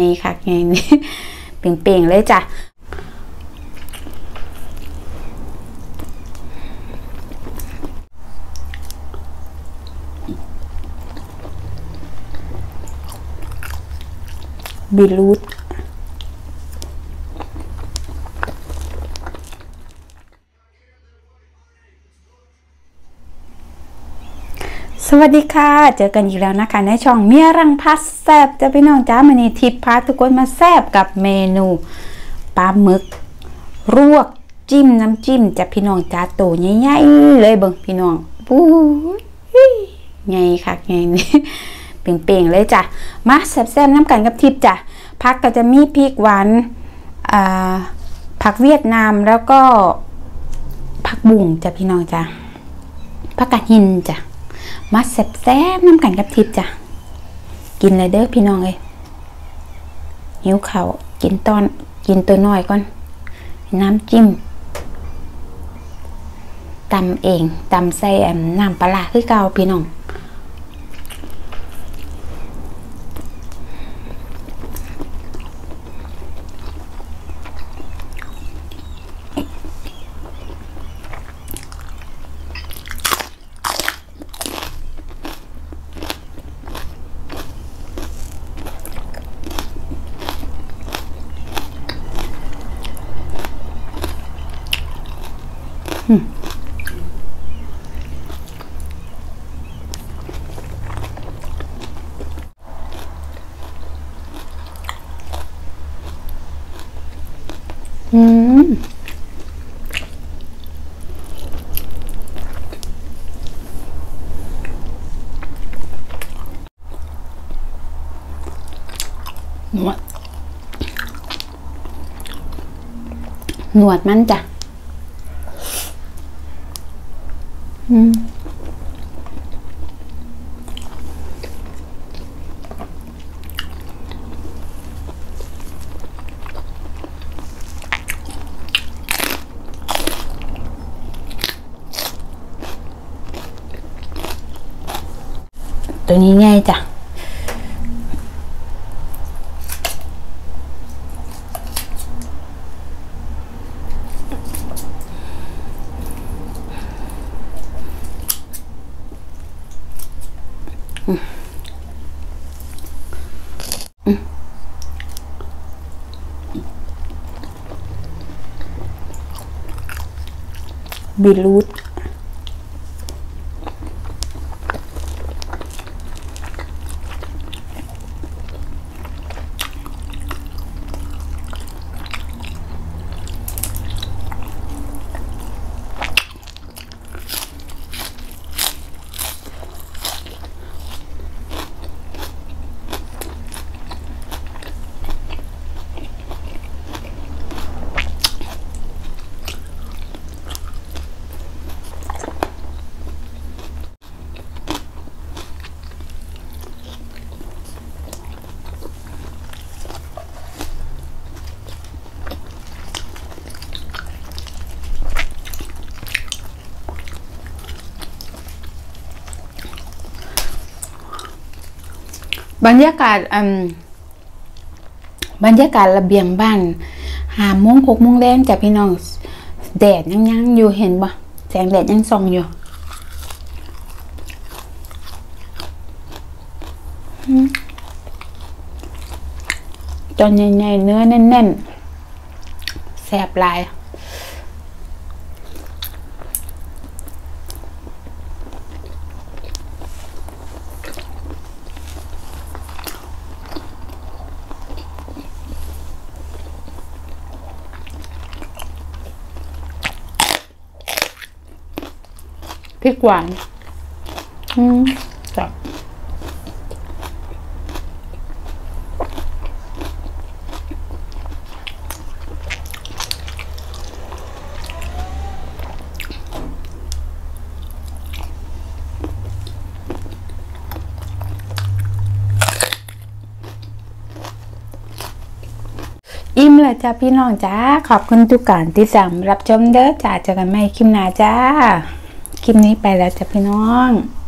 ค่ะไงนี่เปล่งๆเลยจ้ะบีทรูทสวัสดีค่ะเจอกันอีกแล้วนะคะในช่องเมียรังพัดแซบจะพี่น้องจ้ามันนี่ทิพย์พาทุกคนมาแซบกับเมนูปลาหมึกลวกจิ้มน้ำจิ้มจะพี่น้องจ้าโตใหญ่ๆเลยเบิ่งพี่น้องปูไงค่ะไงนี่เปล่งๆเลยจ้ะมาแซ่บๆน้ำกันกับทิพย์จ้ะผักก็จะมีพริกหวานผักเวียดนามแล้วก็ผักบุ้งจ้ะพี่น้องจ้ะผักกาดหินจ้ะมาแซ่บๆน้ำกันกับทิพย์จ้ะกินเลยเด้อพี่น้องเลยหิวข้าวกินตัวน้อยก่อนน้ำจิ้มตำเองตำใส่น้ำปลาคือเก่าพี่น้องหนวดมันจ้ะตัวนี้ง่ายจ้ะบีทรูทบรรยากาศระเบียงบ้าน5-6 โมงแรงจ้ะพี่น้องแดดยังอยู่เห็นบ่แสงแดดยังส่องอยู่จนใหญ่ๆเนื้อแน่นๆแซ่บหลายพริกหวานจ้ะอิ่มแล้วจ้าพี่น้องจ้าขอบคุณทุกการที่สั่งรับชมเด้อจ้าเจอกันใหม่คลิปหน้าจ้าคลิปนี้ไปแล้วจ้ะพี่น้อง